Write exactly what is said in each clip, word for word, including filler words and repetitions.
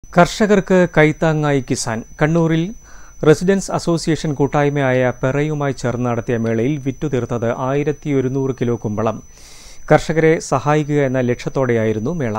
കർഷകർക്ക് കൈത്താങ്ങായി കിസാൻ. കണ്ണൂരിൽ residence association കൂട്ടായ്മയായ പെറയുമായി ചേർന്ന് നടത്തിയ മേളയിൽ വിറ്റുതീർത്തത് ആയിരത്തി ഒരുന്നൂറ് കിലോ കുമ്പളം. കർഷകരെ സഹായിക്കുക എന്ന ലക്ഷ്യത്തോടെയായിരുന്നു മേള.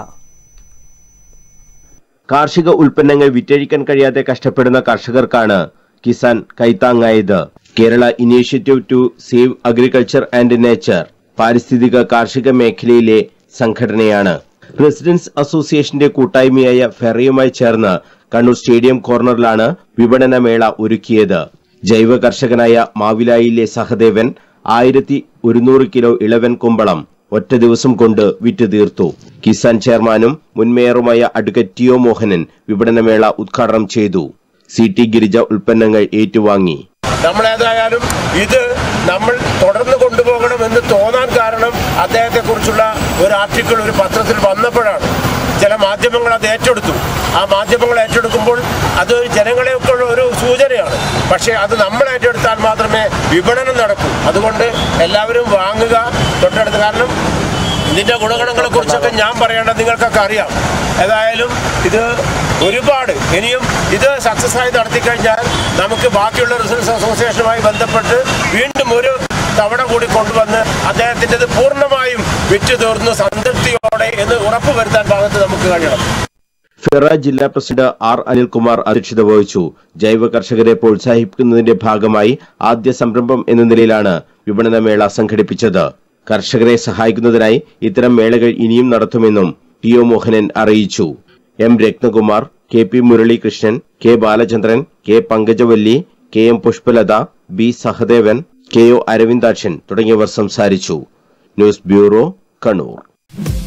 കാർഷിക ഉൽപ്പന്നങ്ങൾ വിറ്റഴിക്കാൻ കഴിയാതെ കഷ്ടപ്പെടുന്ന കർഷകർക്കാണ് കിസാൻ കൈത്താങ്ങായത്. Kerala initiative to save agriculture and nature പാരിസ്ഥിതിക കാർഷിക മേഖലയിലെ സംഘടനയാണ്. റെസിഡൻസ് അസോസിയേഷന്റെ കൂട്ടായ്മയായ ഫെറയുമായി ചേർന്ന് കണ്ണൂർ സ്റ്റേഡിയം കോർണറിലാണ് വിപണന മേള ഒരുക്കിയത്. ജൈവ കർഷകനായ മാവിലായിലെ സഹദേവൻ ആയിരത്തി ഒരുന്നൂറ് കിലോ ഇളവൻ കുമ്പളം ഒറ്റ ദിവസം കൊണ്ട് വിറ്റ് തീർത്തു. കിസാൻ ചെയർമാനും മുൻ മേയറുമായ അഡ്വക്കേറ്റ് ടി ഒ മോഹനൻ വിപണനമേള ഉദ്ഘാടനം ചെയ്തു. സി ടി ഗിരിജ ഉൽപ്പന്നങ്ങൾ ഏറ്റുവാങ്ങി. നമ്മളേതായാലും ഇത് നമ്മൾ തുടർന്ന് കൊണ്ടുപോകണമെന്ന് തോന്നാൻ കാരണം അദ്ദേഹത്തെക്കുറിച്ചുള്ള ഒരു ആർട്ടിക്കിൾ ഒരു പത്രത്തിൽ വന്നപ്പോഴാണ്. ചില മാധ്യമങ്ങൾ അത് ഏറ്റെടുത്തു. ആ മാധ്യമങ്ങൾ ഏറ്റെടുക്കുമ്പോൾ അത് ജനങ്ങളെയൊക്കെ ഒരു സൂചനയാണ്. പക്ഷേ അത് നമ്മൾ ഏറ്റെടുത്താൽ മാത്രമേ വിപണനം നടക്കൂ. അതുകൊണ്ട് എല്ലാവരും വാങ്ങുക തൊട്ടടുത്ത്. കാരണം ഇതിൻ്റെ ഗുണഗണങ്ങളെ കുറിച്ചൊക്കെ ഞാൻ പറയേണ്ടത് നിങ്ങൾക്കൊക്കെ അറിയാം. ഏതായാലും ഇത് ഒരുപാട് ഇനിയും ഇത് സക്സസ് ആയി നടത്തിക്കഴിഞ്ഞാൽ നമുക്ക് ബാക്കിയുള്ള റെസിഡൻസ് അസോസിയേഷനുമായി ബന്ധപ്പെട്ട് വീണ്ടും ഒരു തവണ കൂടി കൊണ്ടുവന്ന് അദ്ദേഹത്തിൻ്റെത് പൂർണ്ണമായും വിറ്റു തീർന്നു സംതൃപ്തിയോടെ എന്ന് ഉറപ്പുവരുത്താൻ ഭാഗത്ത് നമുക്ക് കഴിയണം. ഫെറ ജില്ലാ പ്രസിഡന്റ് ആർ അനിൽകുമാർ അധ്യക്ഷത വഹിച്ചു. ജൈവ കർഷകരെ പ്രോത്സാഹിപ്പിക്കുന്നതിന്റെ ഭാഗമായി ആദ്യ സംരംഭം എന്ന നിലയിലാണ് വിപണനമേള സംഘടിപ്പിച്ചത്. കർഷകരെ സഹായിക്കുന്നതിനായി ഇത്തരം മേളകൾ ഇനിയും നടത്തുമെന്നും ടി ഒ മോഹനൻ അറിയിച്ചു. M Ratnakumar, K P Muralikrishnan, K Balachandran, K Pankajavalli, K M Pushpalatha, B Sahadevan, K O Aravindakshan തുടങ്ങിയവർ സംസാരിച്ചു. News bureau, Kannur.